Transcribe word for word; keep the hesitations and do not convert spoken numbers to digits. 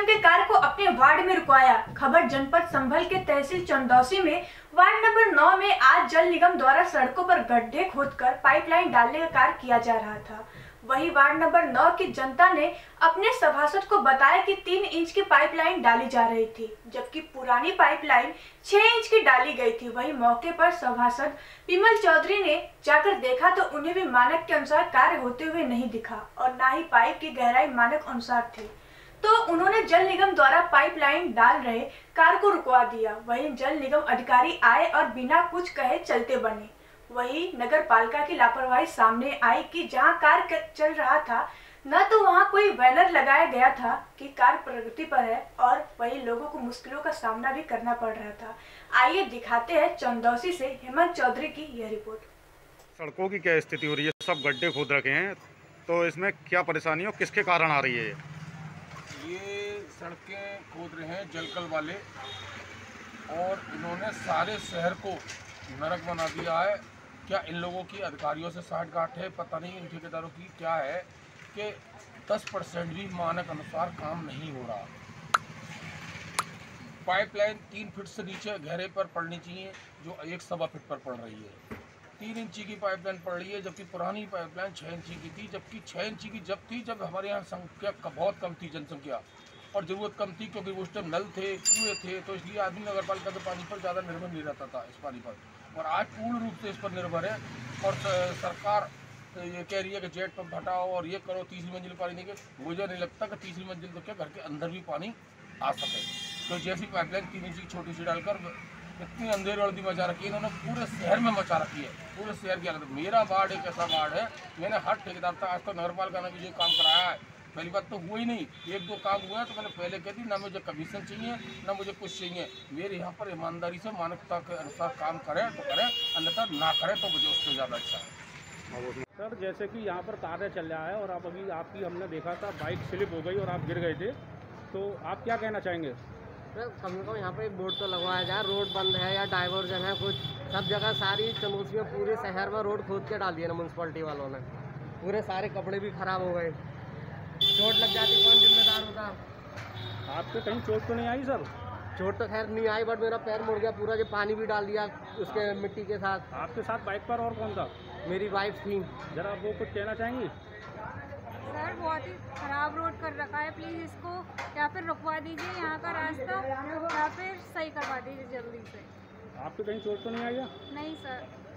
के कार को अपने वार्ड में रुकवाया। खबर जनपद संभल के तहसील चंदौसी में वार्ड नंबर नौ में आज जल निगम द्वारा सड़कों पर गड्ढे खोदकर पाइपलाइन डालने का कार्य किया जा रहा था। वहीं वार्ड नंबर नौ की जनता ने अपने सभासद को बताया कि तीन इंच की पाइपलाइन डाली जा रही थी, जबकि पुरानी पाइपलाइन छह इंच की डाली गई थी। वहीं मौके पर सभासद विमल चौधरी ने जाकर देखा तो उन्हें भी मानक के अनुसार कार्य होते हुए नहीं दिखा और न ही पाइप की गहराई मानक अनुसार थी, तो उन्होंने जल निगम द्वारा पाइपलाइन डाल रहे कार को रुकवा दिया। वहीं जल निगम अधिकारी आए और बिना कुछ कहे चलते बने। वहीं नगर पालिका की लापरवाही सामने आई कि जहां कार चल रहा था न तो वहां कोई बैनर लगाया गया था कि कार प्रगति पर है और वहीं लोगों को मुश्किलों का सामना भी करना पड़ रहा था। आइए दिखाते हैं चंदौसी से हेमंत चौधरी की यह रिपोर्ट। सड़कों की क्या स्थिति हो रही है? सब गड्ढे खोद रखे हैं, तो इसमें क्या परेशानी हो, किसके कारण आ रही है? ये सड़कें खोद रहे हैं जलकल वाले और इन्होंने सारे शहर को नरक बना दिया है। क्या इन लोगों की अधिकारियों से साठगांठ है? पता नहीं इन ठेकेदारों की क्या है कि दस परसेंट भी मानक अनुसार काम नहीं हो रहा। पाइपलाइन तीन फीट से नीचे गहरे पर पड़नी चाहिए, जो एक सवा फीट पर पड़ रही है। तीन इंची की पाइपलाइन पड़ रही है, जबकि पुरानी पाइपलाइन छः इंची की थी। जबकि छः इंची की जब थी जब हमारे यहाँ संख्या बहुत कम थी, जनसंख्या और ज़रूरत कम थी, क्योंकि उस टाइम नल थे, कुएँ थे, तो इसलिए आदमी नगर पालिका के पानी पर ज़्यादा निर्भर नहीं रहता था इस पानी पर। और आज पूर्ण रूप से इस पर निर्भर है और सरकार ये कह रही है कि जेट पंप हटाओ और ये करो, तीसरी मंजिल पानी नहीं। के मुझे नहीं लगता कि तीसरी मंजिल तो क्या घर के अंदर भी पानी आ सके। तो जैसी पाइपलाइन तीन इंची छोटी सी डालकर इतनी अंधेर वर्दी मचा रखी है इन्होंने, पूरे शहर में मचा रखी है, पूरे शहर की हालत। मेरा वार्ड एक ऐसा वार्ड है, मैंने हर ठेकेदार था, आज तो नगर पालिका ने भी ये काम कराया है। पहली बात तो हुआ ही नहीं, एक दो काम हुआ है तो मैंने पहले कह दी ना मुझे कमीशन चाहिए ना मुझे कुछ चाहिए। मेरे यहाँ पर ईमानदारी से मानवता के अनुसार काम करें तो करें, अन्यथा ना करें तो मुझे उससे ज़्यादा अच्छा है। सर, जैसे कि यहाँ पर कार्य चल रहा है और आप अभी आपकी हमने देखा था बाइक स्लिप हो गई और आप गिर गए थे, तो आप क्या कहना चाहेंगे? सर, कम से कम यहाँ पर एक बोर्ड तो लगवाया जाए, रोड बंद है या डाइवर्जन है कुछ। सब जगह सारी चंदौसी में पूरे शहर में रोड खोद के डाल दिया ना म्यूनसिपलिटी वालों ने। पूरे सारे कपड़े भी खराब हो गए, चोट लग जाती कौन जिम्मेदार होता? आपको कहीं चोट तो नहीं आई सर? चोट तो खैर नहीं आई, बट मेरा पैर मुड़ गया पूरा, जो पानी भी डाल दिया उसके मिट्टी के साथ। आपके साथ बाइक पर और कौन था? मेरी वाइफ थी। जरा वो कुछ कहना चाहेंगी? सर, बहुत ही खराब रोड कर रखा है, प्लीज़ इसको या फिर रुकवा दीजिए, यहाँ का रास्ता या फिर सही करवा दीजिए जल्दी से। आपको कहीं चोट तो नहीं आई है? नहीं सर।